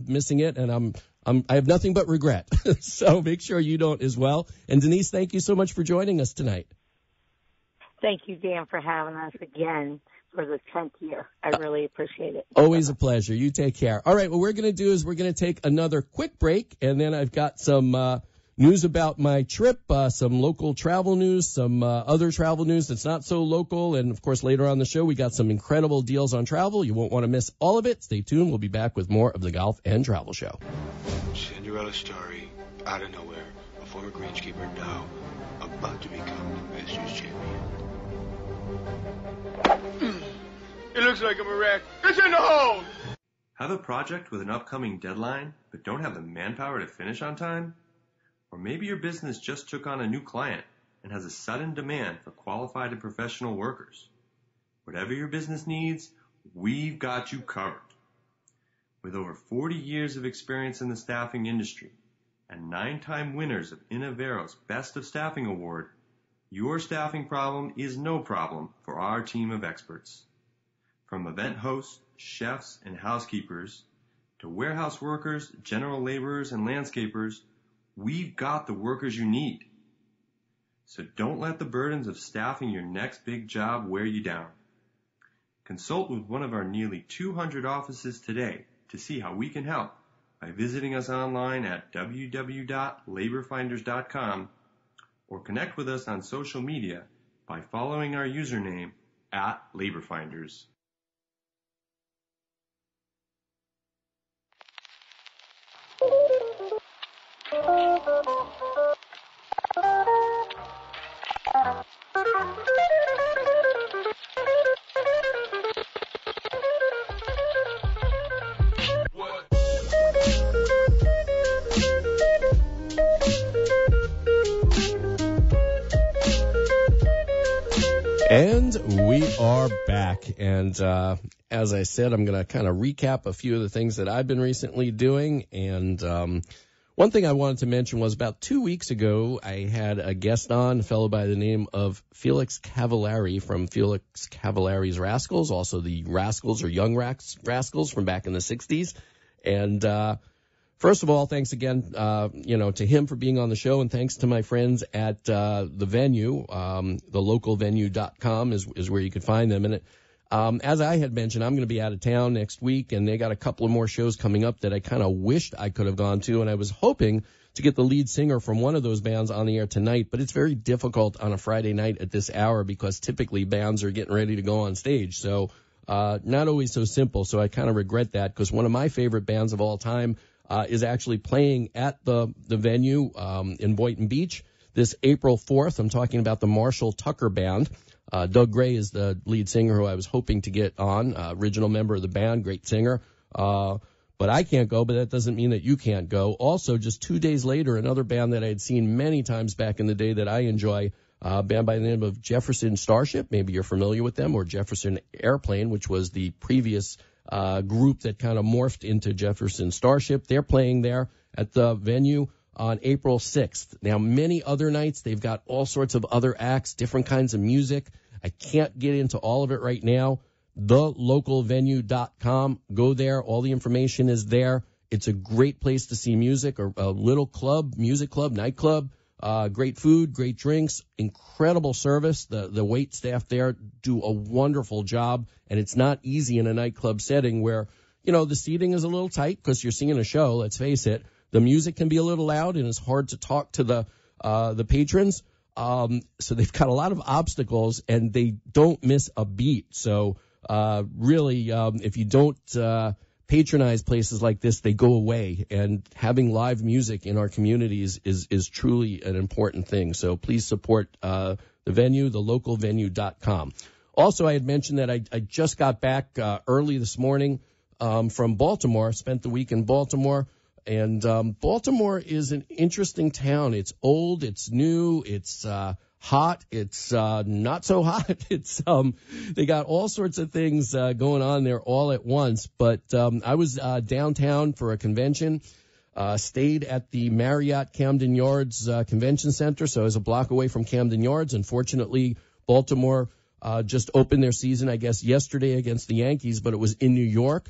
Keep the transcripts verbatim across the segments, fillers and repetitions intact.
missing it, and I'm, I'm I have nothing but regret. So make sure you don't as well. And Denise, thank you so much for joining us tonight. Thank you, Dan, for having us again for the tenth year. I really appreciate it. Always a pleasure. You take care. All right, what we're going to do is we're going to take another quick break, and then I've got some uh, news about my trip, uh, some local travel news, some uh, other travel news that's not so local, and, of course, later on the show, we got some incredible deals on travel. You won't want to miss all of it. Stay tuned. We'll be back with more of the Golf and Travel Show. Cinderella story, out of nowhere, a former greenskeeper now about to become the Masters champion. It looks like I'm a wreck. It's in the hole! Have a project with an upcoming deadline, but don't have the manpower to finish on time? Or maybe your business just took on a new client and has a sudden demand for qualified and professional workers. Whatever your business needs, we've got you covered. With over forty years of experience in the staffing industry and nine-time winners of Innovero's Best of Staffing Award, your staffing problem is no problem for our team of experts. From event hosts, chefs, and housekeepers, to warehouse workers, general laborers, and landscapers, we've got the workers you need. So don't let the burdens of staffing your next big job wear you down. Consult with one of our nearly two hundred offices today to see how we can help by visiting us online at w w w dot labor finders dot com or connect with us on social media by following our username at LaborFinders. And we are back. And uh, as I said, I'm going to kind of recap a few of the things that I've been recently doing. And um, one thing I wanted to mention was about two weeks ago, I had a guest on, a fellow by the name of Felix Cavallari from Felix Cavallari's Rascals, also the Rascals or Young Rascals from back in the sixties. And uh first of all, thanks again, uh, you know, to him for being on the show, and thanks to my friends at uh, the venue. Um, the local venue dot com is is where you can find them. And it, um, as I had mentioned, I'm going to be out of town next week, and they got a couple of more shows coming up that I kind of wished I could have gone to, and I was hoping to get the lead singer from one of those bands on the air tonight, but it's very difficult on a Friday night at this hour because typically bands are getting ready to go on stage. So uh, not always so simple. So I kind of regret that because one of my favorite bands of all time Uh, is actually playing at the, the venue um, in Boynton Beach this April fourth. I'm talking about the Marshall Tucker Band. Uh, Doug Gray is the lead singer who I was hoping to get on, uh, original member of the band, great singer. Uh, but I can't go, but that doesn't mean that you can't go. Also, just two days later, another band that I had seen many times back in the day that I enjoy, uh, a band by the name of Jefferson Starship. Maybe you're familiar with them, or Jefferson Airplane, which was the previous Uh, group that kind of morphed into Jefferson Starship. They're playing there at the venue on April sixth. Now, many other nights, they've got all sorts of other acts, different kinds of music. I can't get into all of it right now. the local venue dot com. Go there. All the information is there. It's a great place to see music, or a little club, music club, nightclub. Uh, great food, great drinks, incredible service. The the wait staff there do a wonderful job, and it's not easy in a nightclub setting where, you know, the seating is a little tight because you're seeing a show, let's face it. The music can be a little loud, and it's hard to talk to the uh, the patrons. Um, so they've got a lot of obstacles, and they don't miss a beat. So uh, really, um, if you don't uh, patronize places like this, they go away, and having live music in our communities is is truly an important thing. So please support uh, the venue, the local venue dot com. Also, I had mentioned that I, I just got back uh, early this morning um, from Baltimore, spent the week in Baltimore, and um, Baltimore is an interesting town. It's old, it's new, it's uh, hot, it's uh, not so hot. It's um, they got all sorts of things uh, going on there all at once. But um, I was uh, downtown for a convention, uh, stayed at the Marriott Camden Yards uh, Convention Center, so I was a block away from Camden Yards. Unfortunately, Baltimore uh, just opened their season, I guess, yesterday against the Yankees, but it was in New York.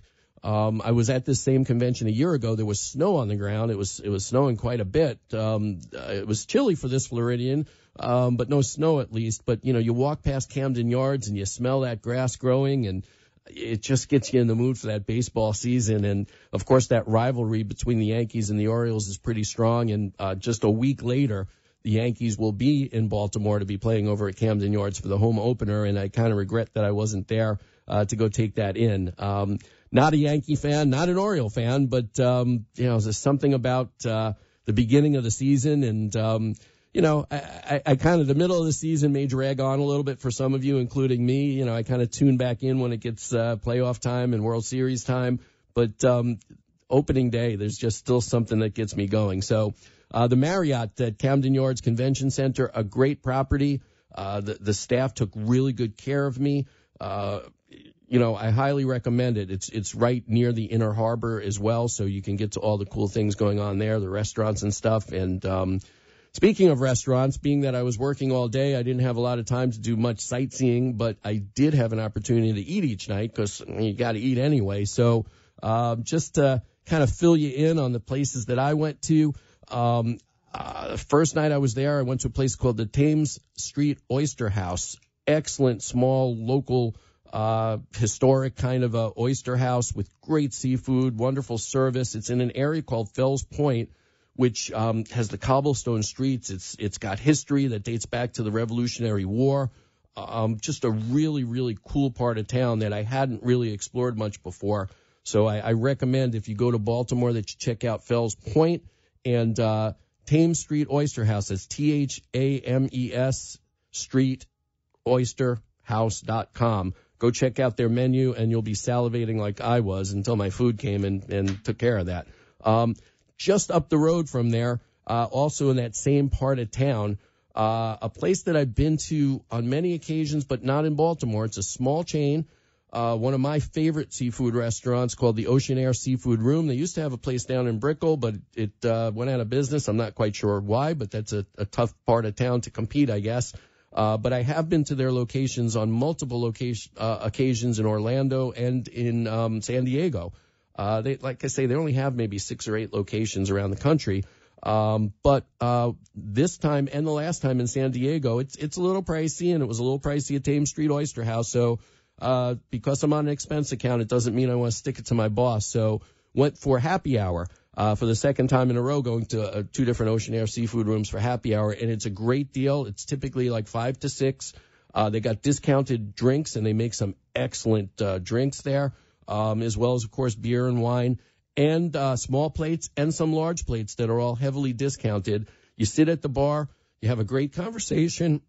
Um, I was at this same convention a year ago. There was snow on the ground. It was it was snowing quite a bit. Um, uh, it was chilly for this Floridian, um, but no snow at least. But, you know, you walk past Camden Yards and you smell that grass growing, and it just gets you in the mood for that baseball season. And, of course, that rivalry between the Yankees and the Orioles is pretty strong. And uh, just a week later, the Yankees will be in Baltimore to be playing over at Camden Yards for the home opener, and I kind of regret that I wasn't there uh, to go take that in. Um, not a Yankee fan, not an Oriole fan, but, um, you know, there's something about uh, the beginning of the season, and, um, you know, I, I, I kind of the middle of the season may drag on a little bit for some of you, including me. You know, I kind of tune back in when it gets uh, playoff time and World Series time, but um, opening day, there's just still something that gets me going. So uh, the Marriott at Camden Yards Convention Center, a great property. Uh, the, the staff took really good care of me. Uh, you know, I highly recommend it. It's it's right near the Inner Harbor as well, so you can get to all the cool things going on there, the restaurants and stuff. And um, speaking of restaurants, being that I was working all day, I didn't have a lot of time to do much sightseeing, but I did have an opportunity to eat each night because you got to eat anyway. So uh, just to kind of fill you in on the places that I went to, um, uh, the first night I was there, I went to a place called the Thames Street Oyster House. Excellent, small, local Uh, historic kind of a oyster house with great seafood, wonderful service. It's in an area called Fells Point, which um, has the cobblestone streets. It's it's got history that dates back to the Revolutionary War. Um, just a really, really cool part of town that I hadn't really explored much before. So I, I recommend if you go to Baltimore that you check out Fells Point and uh, Thames Street Oyster House. That's T H A M E S Street Oyster House dot com. Go check out their menu, and you'll be salivating like I was until my food came and, and took care of that. Um, just up the road from there, uh, also in that same part of town, uh, a place that I've been to on many occasions, but not in Baltimore. It's a small chain, uh, one of my favorite seafood restaurants called the Oceanaire Seafood Room. They used to have a place down in Brickell, but it uh, went out of business. I'm not quite sure why, but that's a, a tough part of town to compete, I guess. Uh, but I have been to their locations on multiple location, uh, occasions in Orlando and in um, San Diego. Uh, they, like I say, they only have maybe six or eight locations around the country. Um, but uh, this time and the last time in San Diego, it's it's a little pricey, and it was a little pricey at Thames Street Oyster House. So uh, because I'm on an expense account, it doesn't mean I want to stick it to my boss. So went for happy hour. Uh, for the second time in a row, going to uh, two different Oceanaire Seafood Rooms for happy hour, and it's a great deal. It's typically like five to six. Uh, they got discounted drinks, and they make some excellent uh, drinks there, um, as well as, of course, beer and wine, and uh, small plates and some large plates that are all heavily discounted. You sit at the bar, you have a great conversation.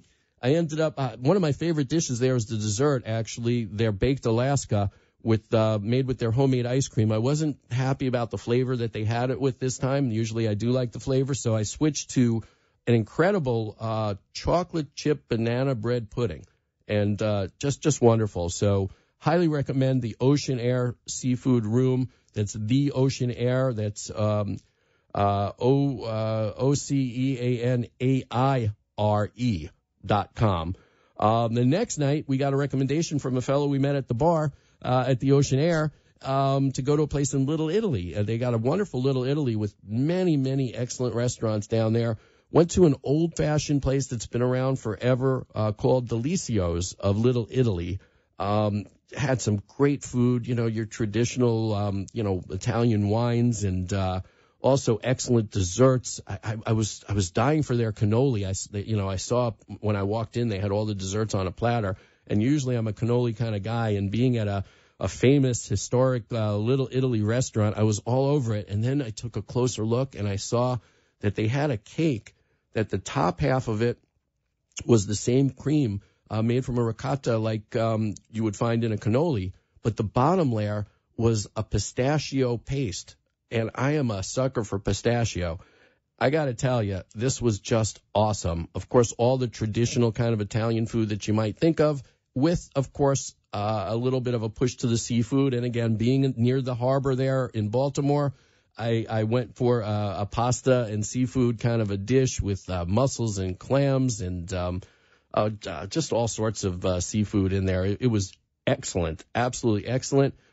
I ended up, uh, one of my favorite dishes there is the dessert, actually, their baked Alaska, with uh, made with their homemade ice cream. I wasn't happy about the flavor that they had it with this time. Usually I do like the flavor, so I switched to an incredible uh, chocolate chip banana bread pudding, and uh, just just wonderful. So highly recommend the Oceanaire Seafood Room. That's the Oceanaire. That's um, uh, O uh, O C E A N A I R E dot com. Um, the next night we got a recommendation from a fellow we met at the bar. Uh, at the Oceanaire, um, to go to a place in Little Italy. Uh, they got a wonderful Little Italy with many, many excellent restaurants down there. Went to an old-fashioned place that's been around forever uh, called Delicio's of Little Italy. Um, had some great food, you know, your traditional, um, you know, Italian wines, and uh, also excellent desserts. I, I, I was I was dying for their cannoli. I, you know, I saw when I walked in, they had all the desserts on a platter. And usually I'm a cannoli kind of guy, and being at a, a famous, historic uh, Little Italy restaurant, I was all over it. And then I took a closer look, and I saw that they had a cake that the top half of it was the same cream uh, made from a ricotta like um, you would find in a cannoli, but the bottom layer was a pistachio paste. And I am a sucker for pistachio. I got to tell you, this was just awesome. Of course, all the traditional kind of Italian food that you might think of, with, of course, uh, a little bit of a push to the seafood. And again, being near the harbor there in Baltimore, I, I went for uh, a pasta and seafood kind of a dish with uh, mussels and clams and um, uh, uh, just all sorts of uh, seafood in there. It, it was excellent, absolutely excellent.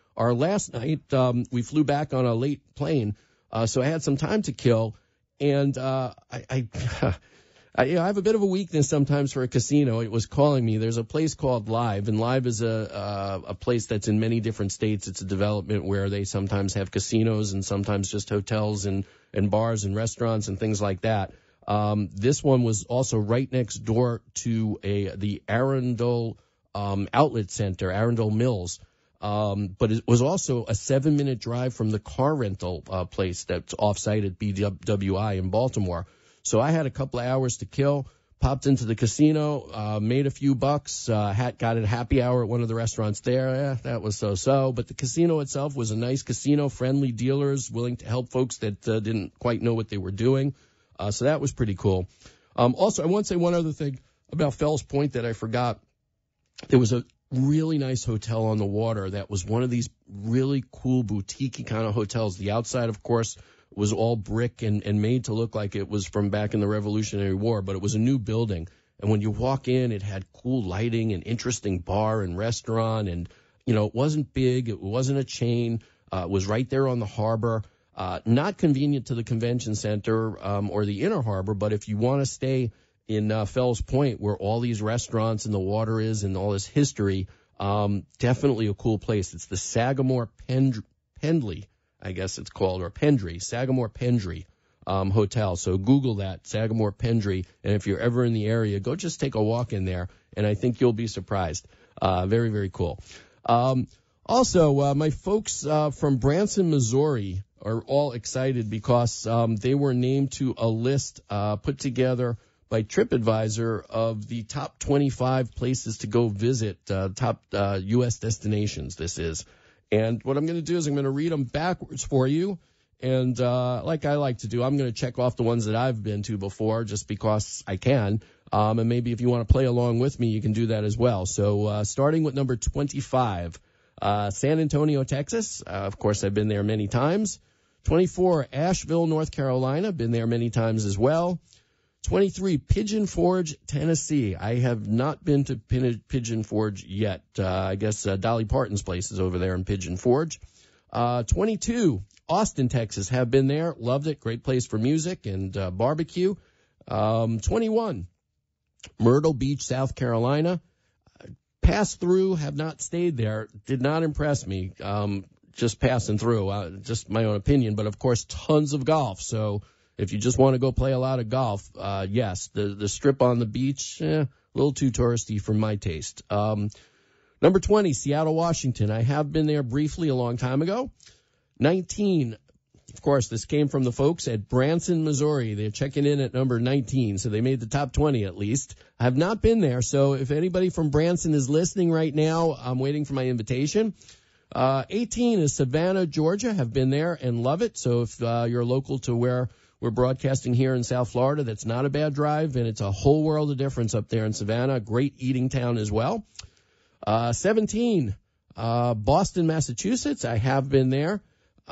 our last night, um, we flew back on a late plane, uh, so I had some time to kill, and uh, I, I, I, you know, I have a bit of a weakness sometimes for a casino. It was calling me. There's a place called Live, and Live is a uh, a place that's in many different states. It's a development where they sometimes have casinos and sometimes just hotels and, and bars and restaurants and things like that. Um, this one was also right next door to a the Arundel um, Outlet Center, Arundel Mills. Um, but it was also a seven-minute drive from the car rental uh, place that's off-site at B W I in Baltimore. So I had a couple of hours to kill, popped into the casino, uh, made a few bucks, uh, had, got a happy hour at one of the restaurants there. Yeah, that was so-so. But the casino itself was a nice casino, friendly dealers, willing to help folks that uh, didn't quite know what they were doing. Uh, so that was pretty cool. Um, also, I want to say one other thing about Fells Point that I forgot. There was a really nice hotel on the water that was one of these really cool boutique kind of hotels. The outside, of course, was all brick and, and made to look like it was from back in the Revolutionary War, but it was a new building. And when you walk in, it had cool lighting and interesting bar and restaurant. And, you know, it wasn't big. It wasn't a chain. Uh, it was right there on the harbor. Uh, not convenient to the convention center um, or the inner harbor, but if you want to stay in uh, Fells Point, where all these restaurants and the water is and all this history, um, definitely a cool place. It's the Sagamore Pend- Pendley, I guess it's called, or Pendry, Sagamore Pendry um, Hotel. So Google that, Sagamore Pendry, and if you're ever in the area, go just take a walk in there, and I think you'll be surprised. Uh, very, very cool. Um, also, uh, my folks uh, from Branson, Missouri are all excited because um, they were named to a list uh, put together by TripAdvisor of the top twenty-five places to go visit, uh, top uh, U S destinations this is. And what I'm going to do is I'm going to read them backwards for you. And uh, like I like to do, I'm going to check off the ones that I've been to before just because I can. Um, and maybe if you want to play along with me, you can do that as well. So uh, starting with number twenty-five, uh, San Antonio, Texas. Uh, of course, I've been there many times. twenty-four, Asheville, North Carolina. Been there many times as well. twenty-three, Pigeon Forge, Tennessee. I have not been to Pin- Pigeon Forge yet. Uh, I guess uh, Dolly Parton's place is over there in Pigeon Forge. Uh, twenty-two, Austin, Texas. Have been there. Loved it. Great place for music and uh, barbecue. Um, twenty-one, Myrtle Beach, South Carolina. Passed through, have not stayed there. Did not impress me. Um, just passing through. Uh, just my own opinion. But, of course, tons of golf. So if you just want to go play a lot of golf, uh, yes, the, the strip on the beach, eh, a little too touristy for my taste. Um, number twenty, Seattle, Washington. I have been there briefly a long time ago. nineteen, of course, this came from the folks at Branson, Missouri. They're checking in at number nineteen, so they made the top twenty at least. I have not been there, so if anybody from Branson is listening right now, I'm waiting for my invitation. Uh, eighteen is Savannah, Georgia. Have been there and love it. So if uh, you're local to where we're broadcasting here in South Florida, that's not a bad drive, and it's a whole world of difference up there in Savannah. Great eating town as well. Uh, seventeen, uh, Boston, Massachusetts. I have been there.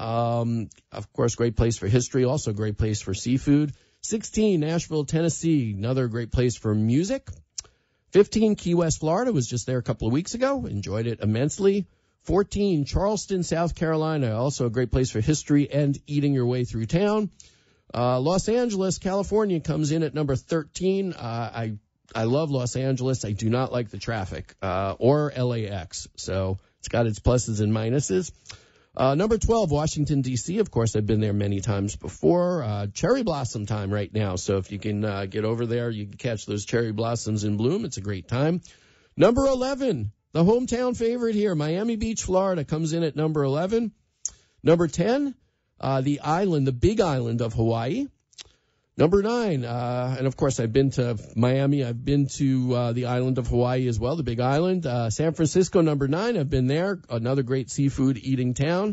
Um, of course, great place for history, also great place for seafood. sixteen, Nashville, Tennessee. Another great place for music. fifteen, Key West, Florida. Was just there a couple of weeks ago. Enjoyed it immensely. fourteen, Charleston, South Carolina. Also a great place for history and eating your way through town. Uh, Los Angeles, California comes in at number thirteen. Uh, I, I love Los Angeles. I do not like the traffic, uh, or L A X. So it's got its pluses and minuses. Uh, number twelve, Washington, D C. Of course, I've been there many times before. Uh, cherry blossom time right now. So if you can, uh, get over there, you can catch those cherry blossoms in bloom. It's a great time. Number eleven, the hometown favorite here, Miami Beach, Florida, comes in at number eleven. Number ten, Uh, the island, the big island of Hawaii. Number nine, uh, and of course I've been to Miami. I've been to uh, the island of Hawaii as well, the big island. Uh, San Francisco, number nine, I've been there. Another great seafood eating town.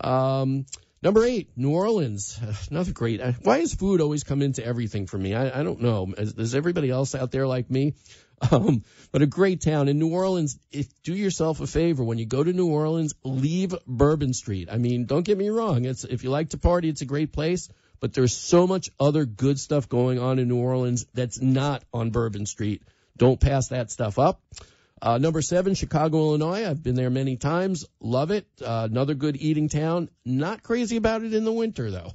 Um, number eight, New Orleans. Uh, another great. Uh, why does food always come into everything for me? I, I don't know. Is, is everybody else out there like me? Um, but a great town. In New Orleans, if, do yourself a favor. When you go to New Orleans, leave Bourbon Street. I mean, don't get me wrong. It's, if you like to party, it's a great place. But there's so much other good stuff going on in New Orleans that's not on Bourbon Street. Don't pass that stuff up. Uh, number seven, Chicago, Illinois. I've been there many times. Love it. Uh, another good eating town. Not crazy about it in the winter, though.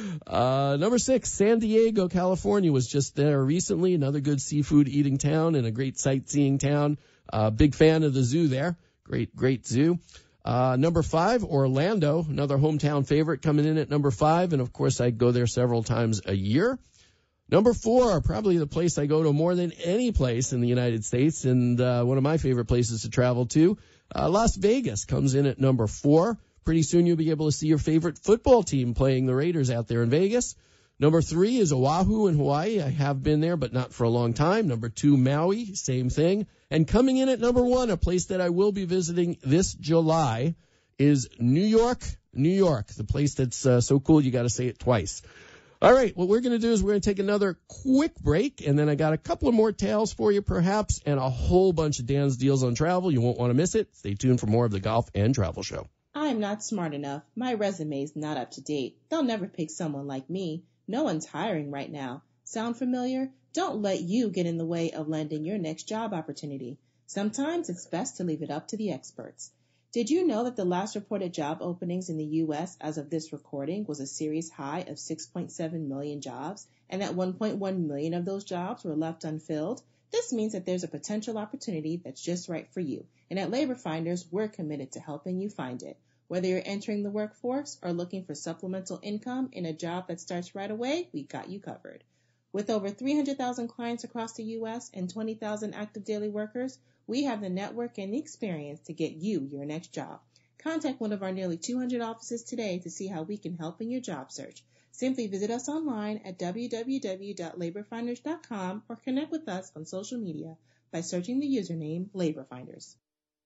Uh, number six, San Diego, California. Was just there recently. Another good seafood eating town and a great sightseeing town. Uh, big fan of the zoo there. Great, great zoo. Uh, number five, Orlando. Another hometown favorite coming in at number five. And, of course, I go there several times a year. Number four, probably the place I go to more than any place in the United States, and uh, one of my favorite places to travel to. Uh, Las Vegas comes in at number four. Pretty soon you'll be able to see your favorite football team playing the Raiders out there in Vegas. Number three is Oahu in Hawaii. I have been there, but not for a long time. Number two, Maui, same thing. And coming in at number one, a place that I will be visiting this July, is New York, New York, the place that's uh, so cool you got to say it twice. All right, what we're going to do is we're going to take another quick break, and then I got a couple of more tales for you, perhaps, and a whole bunch of Dan's deals on travel. You won't want to miss it. Stay tuned for more of the Golf and Travel Show. I'm not smart enough. My resume's not up to date. They'll never pick someone like me. No one's hiring right now. Sound familiar? Don't let you get in the way of landing your next job opportunity. Sometimes it's best to leave it up to the experts. Did you know that the last reported job openings in the U S as of this recording was a series high of six point seven million jobs, and that one point one million of those jobs were left unfilled? This means that there's a potential opportunity that's just right for you. And at Labor Finders, we're committed to helping you find it. Whether you're entering the workforce or looking for supplemental income in a job that starts right away, we've got you covered. With over three hundred thousand clients across the U S and twenty thousand active daily workers, we have the network and the experience to get you your next job. Contact one of our nearly two hundred offices today to see how we can help in your job search. Simply visit us online at w w w dot labor finders dot com or connect with us on social media by searching the username Labor Finders.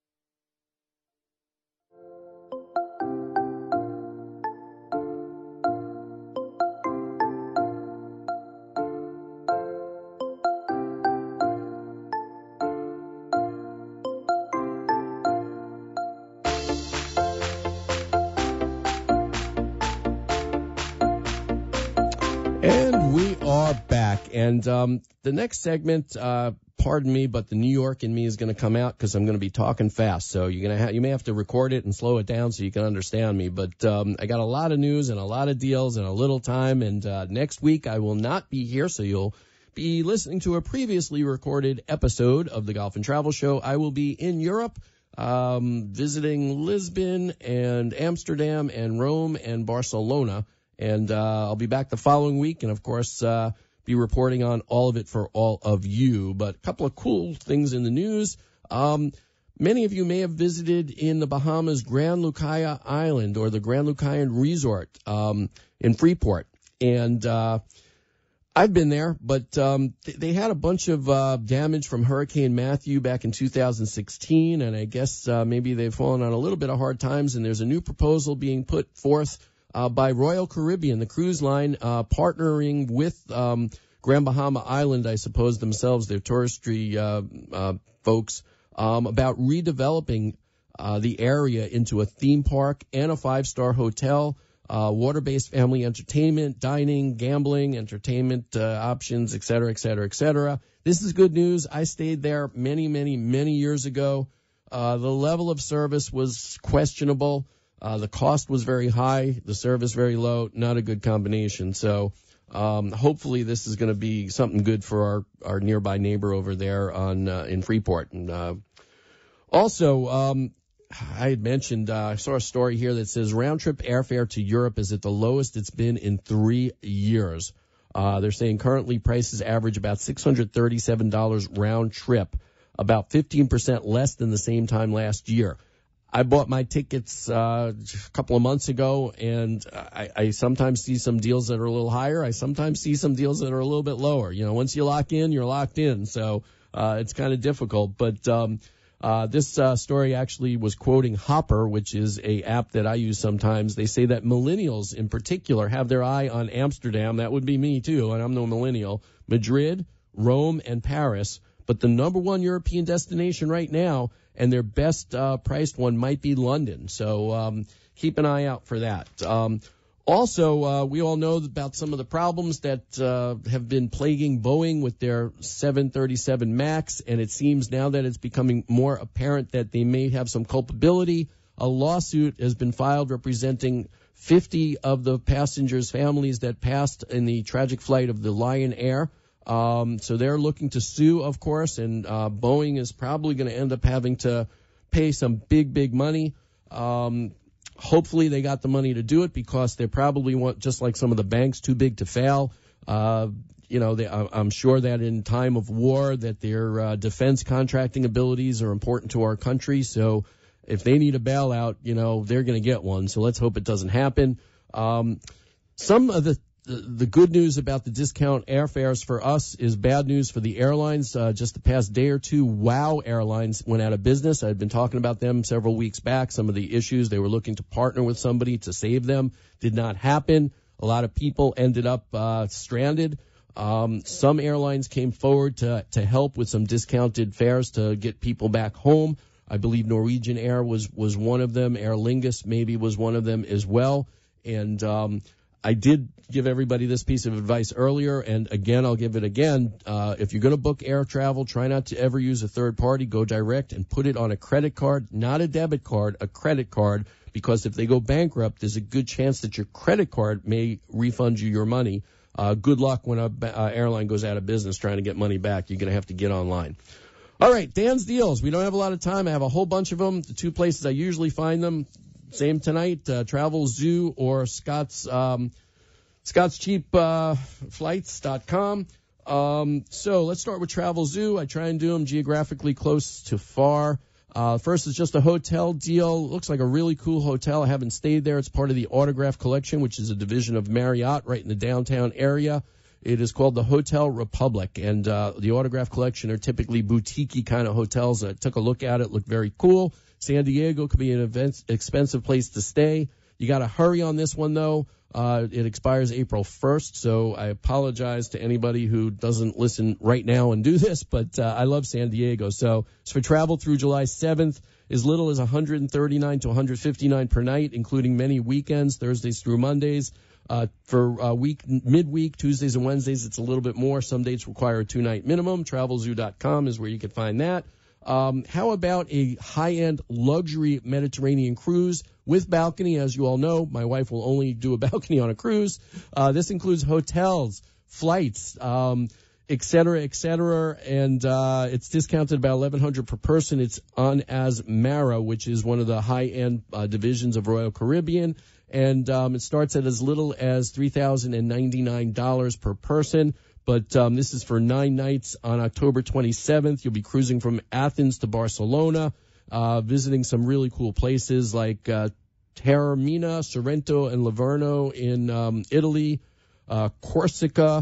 And we are back. And um, the next segment, uh, pardon me, but the New York in me is going to come out because I'm going to be talking fast. So you're gonna ha- you may have to record it and slow it down so you can understand me. But um, I got a lot of news and a lot of deals and a little time. And uh, next week I will not be here, so you'll be listening to a previously recorded episode of the Golf and Travel Show. I will be in Europe, um, visiting Lisbon and Amsterdam and Rome and Barcelona. And uh, I'll be back the following week and, of course, uh, be reporting on all of it for all of you. But a couple of cool things in the news. Um, many of you may have visited in the Bahamas Grand Lucaya Island or the Grand Lucayan Resort um, in Freeport. And uh, I've been there, but um, th- they had a bunch of uh, damage from Hurricane Matthew back in two thousand sixteen. And I guess uh, maybe they've fallen on a little bit of hard times. And there's a new proposal being put forth Uh, by Royal Caribbean, the cruise line, uh, partnering with um, Grand Bahama Island, I suppose themselves, their touristy uh, uh, folks, um, about redeveloping uh, the area into a theme park and a five-star hotel, uh, water-based family entertainment, dining, gambling, entertainment uh, options, et cetera, et cetera, et cetera. This is good news. I stayed there many, many, many years ago. Uh, the level of service was questionable. Uh, the cost was very high, the service very low, not a good combination. So um, hopefully this is going to be something good for our, our nearby neighbor over there on uh, in Freeport. And uh, also, um, I had mentioned, uh, I saw a story here that says round-trip airfare to Europe is at the lowest it's been in three years. Uh, they're saying currently prices average about six hundred thirty-seven dollars round trip, about fifteen percent less than the same time last year. I bought my tickets uh, a couple of months ago, and I, I sometimes see some deals that are a little higher. I sometimes see some deals that are a little bit lower. You know, once you lock in, you're locked in. So uh, it's kind of difficult. But um, uh, this uh, story actually was quoting Hopper, which is a app that I use sometimes. They say that millennials in particular have their eye on Amsterdam. That would be me, too, and I'm no millennial. Madrid, Rome, and Paris. But the number one European destination right now, and their best uh, priced one might be London. So um, keep an eye out for that. Um, Also, uh, we all know about some of the problems that uh, have been plaguing Boeing with their seven thirty-seven MAX, and it seems now that it's becoming more apparent that they may have some culpability. A lawsuit has been filed representing fifty of the passengers' families that passed in the tragic flight of the Lion Air. Um, so they're looking to sue, of course, and uh, Boeing is probably going to end up having to pay some big, big money. Um, hopefully they got the money to do it because they probably want, just like some of the banks, too big to fail. Uh, you know, they, I'm sure that in time of war that their uh, defense contracting abilities are important to our country. So if they need a bailout, you know, they're going to get one. So let's hope it doesn't happen. Um, some of the The good news about the discount airfares for us is bad news for the airlines. Uh, just the past day or two, WOW Airlines went out of business. I'd been talking about them several weeks back, some of the issues. They were looking to partner with somebody to save them. Did not happen. A lot of people ended up uh, stranded. Um, some airlines came forward to, to help with some discounted fares to get people back home. I believe Norwegian Air was, was one of them. Aer Lingus maybe was one of them as well. And um I did give everybody this piece of advice earlier, and again, I'll give it again. Uh, if you're going to book air travel, try not to ever use a third party. Go direct and put it on a credit card, not a debit card, a credit card, because if they go bankrupt, there's a good chance that your credit card may refund you your money. Uh, good luck when a uh, airline goes out of business trying to get money back. You're going to have to get online. All right, Dan's Deals. We don't have a lot of time. I have a whole bunch of them. The two places I usually find them. Same tonight, uh, Travel Zoo or Scott's, um, Scott's Cheap, uh, Flights dot com. Um, so let's start with Travel Zoo. I try and do them geographically close to far. Uh, first is just a hotel deal. Looks like a really cool hotel. I haven't stayed there. It's part of the Autograph Collection, which is a division of Marriott right in the downtown area. It is called the Hotel Republic, and uh, the Autograph Collection are typically boutique-y kind of hotels. I took a look at it. Looked very cool. San Diego could be an event, expensive place to stay. You got to hurry on this one, though. Uh, it expires April first, so I apologize to anybody who doesn't listen right now and do this, but uh, I love San Diego. So it's for travel through July seventh, as little as one hundred thirty-nine to one hundred fifty-nine per night, including many weekends, Thursdays through Mondays. Uh, for uh, week midweek, Tuesdays and Wednesdays, it's a little bit more. Some dates require a two-night minimum. Travel Zoo dot com is where you can find that. Um, how about a high-end luxury Mediterranean cruise with balcony? As you all know, my wife will only do a balcony on a cruise. Uh, this includes hotels, flights, um, et cetera, et cetera, and uh, it's discounted about eleven hundred dollars per person. It's on as Mara, which is one of the high-end uh, divisions of Royal Caribbean, and um, it starts at as little as three thousand ninety-nine dollars per person. But um, this is for nine nights on October twenty-seventh. You'll be cruising from Athens to Barcelona, uh, visiting some really cool places like uh, Taormina, Sorrento, and Livorno in um, Italy, uh, Corsica,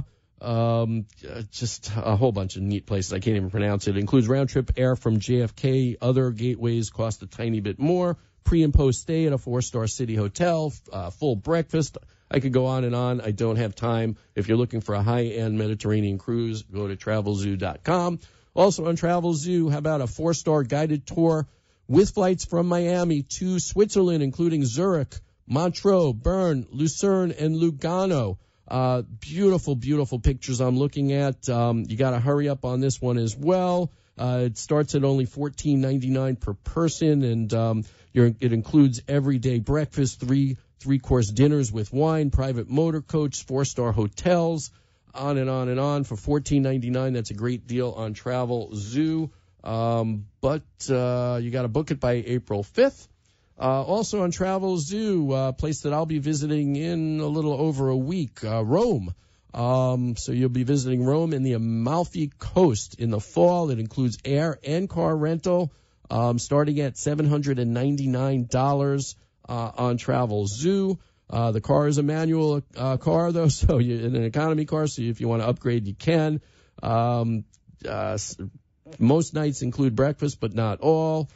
um, just a whole bunch of neat places. I can't even pronounce it. It includes round-trip air from J F K. Other gateways cost a tiny bit more. Pre- and post-stay at a four-star city hotel, uh, full breakfast. I could go on and on. I don't have time. If you're looking for a high-end Mediterranean cruise, go to Travel Zoo dot com. Also on Travel Zoo, how about a four-star guided tour with flights from Miami to Switzerland, including Zurich, Montreux, Bern, Lucerne, and Lugano. Uh, beautiful, beautiful pictures I'm looking at. Um, you got to hurry up on this one as well. Uh, it starts at only fourteen ninety-nine per person, and um, you're, it includes everyday breakfast, three three-course dinners with wine, private motor coach, four-star hotels, on and on and on for fourteen ninety-nine. That's a great deal on Travel Zoo, um, but uh, you got to book it by April fifth. Uh, also on Travel Zoo, a uh, place that I'll be visiting in a little over a week, uh, Rome. Um, so you'll be visiting Rome and the Amalfi Coast in the fall. It includes air and car rental, um, starting at seven hundred ninety-nine dollars uh, on Travel Zoo. Uh, the car is a manual uh, car, though, so you're in an economy car, so if you want to upgrade, you can. Um, uh, most nights include breakfast, but not all.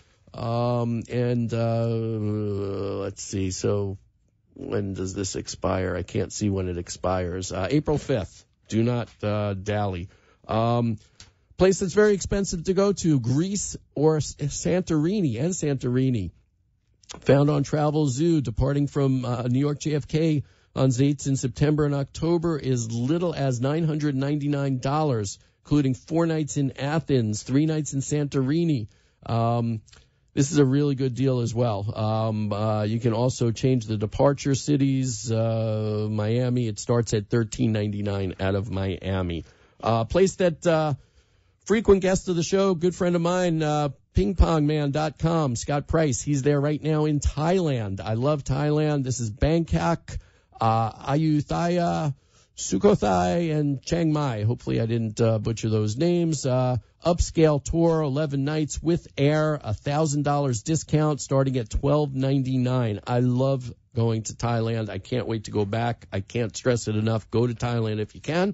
Um, and uh, let's see, so when does this expire? I can't see when it expires. Uh, April fifth. Do not uh, dally. Um, place that's very expensive to go to, Greece or Santorini, and Santorini. Found on Travel Zoo, departing from uh, New York J F K on dates in September and October is little as nine hundred ninety-nine dollars, including four nights in Athens, three nights in Santorini. Um, this is a really good deal as well. Um, uh, you can also change the departure cities. Uh, Miami, it starts at thirteen ninety-nine out of Miami. A uh, place that uh, frequent guest of the show, good friend of mine, uh, ping pong man dot com, Scott Price. He's there right now in Thailand. I love Thailand. This is Bangkok, uh, Ayutthaya, Sukhothai, and Chiang Mai. Hopefully I didn't uh, butcher those names. Uh, upscale tour, eleven nights with air, one thousand dollars discount starting at twelve ninety-nine. I love going to Thailand. I can't wait to go back. I can't stress it enough. Go to Thailand if you can.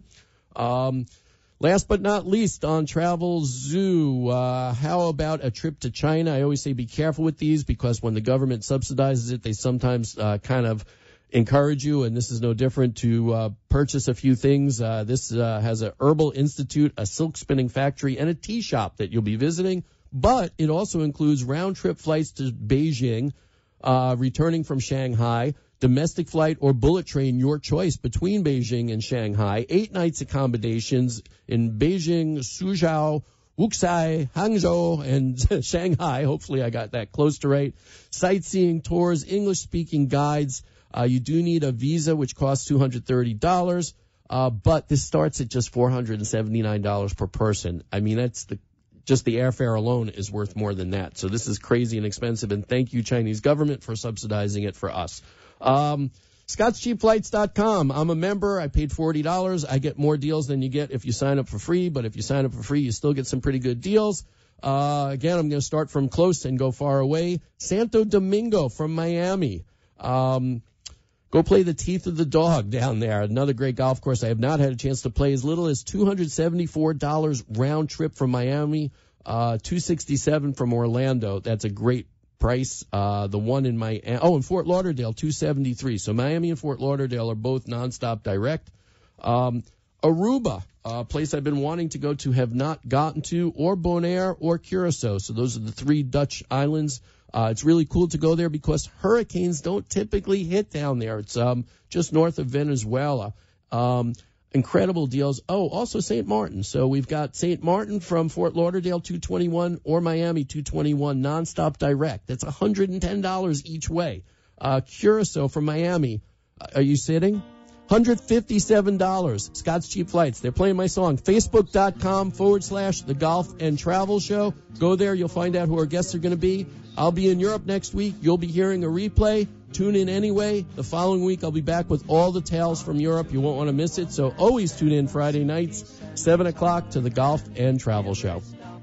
Um, Last but not least, on Travel Zoo, uh, how about a trip to China? I always say be careful with these because when the government subsidizes it, they sometimes uh, kind of encourage you, and this is no different, to uh, purchase a few things. Uh, this uh, has a herbal institute, a silk spinning factory, and a tea shop that you'll be visiting, but it also includes round-trip flights to Beijing, uh, returning from Shanghai, domestic flight or bullet train, your choice between Beijing and Shanghai. Eight nights accommodations in Beijing, Suzhou, Wuxi, Hangzhou, and Shanghai. Hopefully I got that close to right. Sightseeing tours, English-speaking guides. Uh, you do need a visa, which costs two hundred thirty dollars, uh, but this starts at just four hundred seventy-nine dollars per person. I mean, that's the just the airfare alone is worth more than that. So this is crazy and expensive, and thank you, Chinese government, for subsidizing it for us. Um, Scott's Cheap Flights dot com. I'm a member. I paid forty dollars. I get more deals than you get if you sign up for free, but if you sign up for free, you still get some pretty good deals. Uh, again, I'm going to start from close and go far away. Santo Domingo from Miami. Um, go play the Teeth of the Dog down there. Another great golf course I have not had a chance to play. As little as two hundred seventy-four dollars round trip from Miami, uh, two hundred sixty-seven dollars from Orlando. That's a great price. Uh, the one in my, oh, in Fort Lauderdale, two hundred seventy-three dollars. So Miami and Fort Lauderdale are both nonstop direct. Um, Aruba, a place I've been wanting to go to, have not gotten to, or Bonaire or Curacao. So those are the three Dutch islands. Uh, it's really cool to go there because hurricanes don't typically hit down there. It's um, just north of Venezuela. Um, incredible deals. Oh, also Saint Martin. So we've got Saint Martin from Fort Lauderdale, two hundred twenty-one dollars, or Miami, two hundred twenty-one dollars, nonstop direct. That's one hundred ten dollars each way. Uh, Curacao from Miami. Uh, are you sitting? one hundred fifty-seven dollars. Scott's Cheap Flights. They're playing my song. Facebook.com forward slash the Golf and Travel Show. Go there. You'll find out who our guests are going to be. I'll be in Europe next week. You'll be hearing a replay. Tune in anyway. The following week, I'll be back with all the tales from Europe. You won't want to miss it. So always tune in Friday nights, seven o'clock, to the Golf and Travel Show.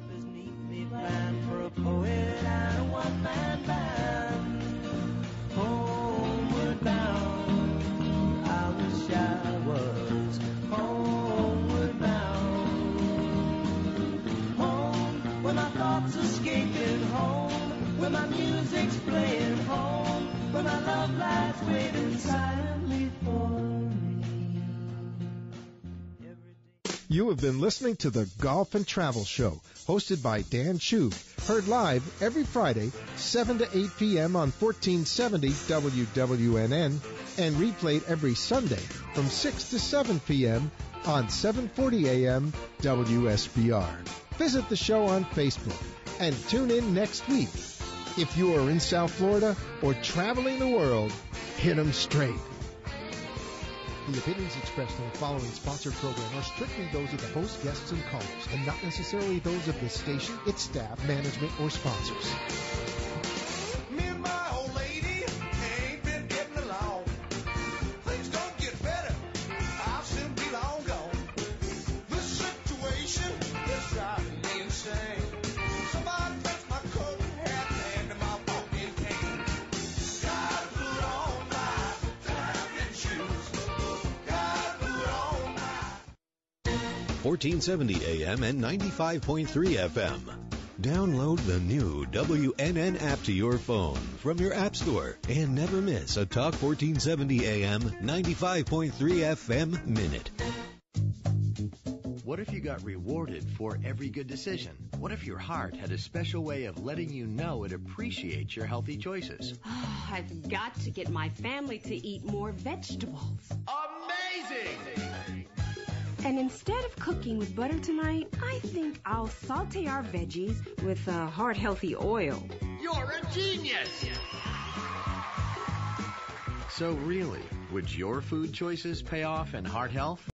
You have been listening to the Golf and Travel Show, hosted by Dan Shug, heard live every Friday, seven to eight p.m. on fourteen seventy W W N N, and replayed every Sunday from six to seven p.m. on seven forty a.m. W S B R. Visit the show on Facebook and tune in next week. If you are in South Florida or traveling the world, hit 'em straight. The opinions expressed on the following sponsored program are strictly those of the host, guests, and callers, and not necessarily those of the station, its staff, management, or sponsors. Me and my old lady ain't been getting along. Things don't get better. I'll soon be long gone. This situation is driving me insane. Somebody touch my coat and hat and to my walking cane. Gotta put on my driving shoes. fourteen seventy A M and ninety-five point three F M. Download the new W N N app to your phone from your app store and never miss a Talk fourteen seventy A M ninety-five point three F M minute. What if you got rewarded for every good decision? What if your heart had a special way of letting you know it appreciates your healthy choices? Oh, I've got to get my family to eat more vegetables. Amazing! And instead of cooking with butter tonight, I think I'll saute our veggies with uh, heart-healthy oil. You're a genius! So really, would your food choices pay off in heart health?